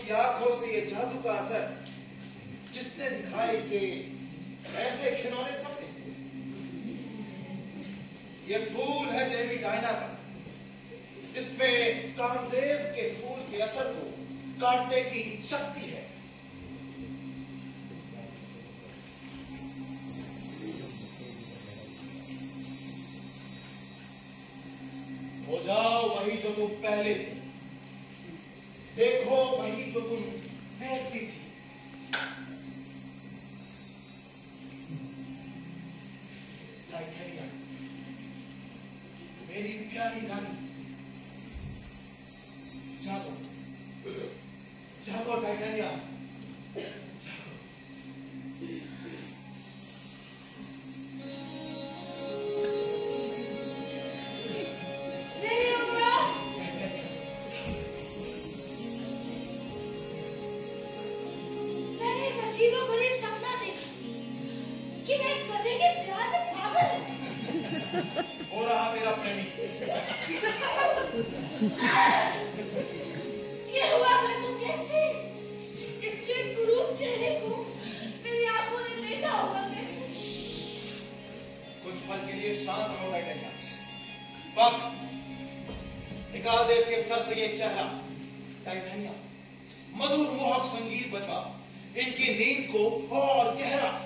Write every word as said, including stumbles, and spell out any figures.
उसकी आंखों से ये जादू का असर जिसने दिखाए इसे ऐसे खिलौने सपने। ये फूल है देवी डायना का, इसमें कामदेव के फूल के असर को काटने की शक्ति है। हो जाओ वही जो तुम पहले थी, देखो वही जो तुम देखती थी। टाइटेनिया, मेरी प्यारी रानी, जागो जागो टाइटेनिया, जागो। अजीबोगरीब सपना देखा कि मैं एक गधे के प्यार में पागल हूँ। हो रहा तेरा प्रेमी। ये हुआ कर तो कैसे? इसके कुरूप चेहरे को मेरी आंखों ने देखा होगा कैसे? कुछ पल के लिए शांत हो गए टाइटेनिया। वक्त निकाल दे इसके सर से ये चेहरा। टाइटेनिया, मधुर मोहक संगीत बजा इनकी नींद को और गहरा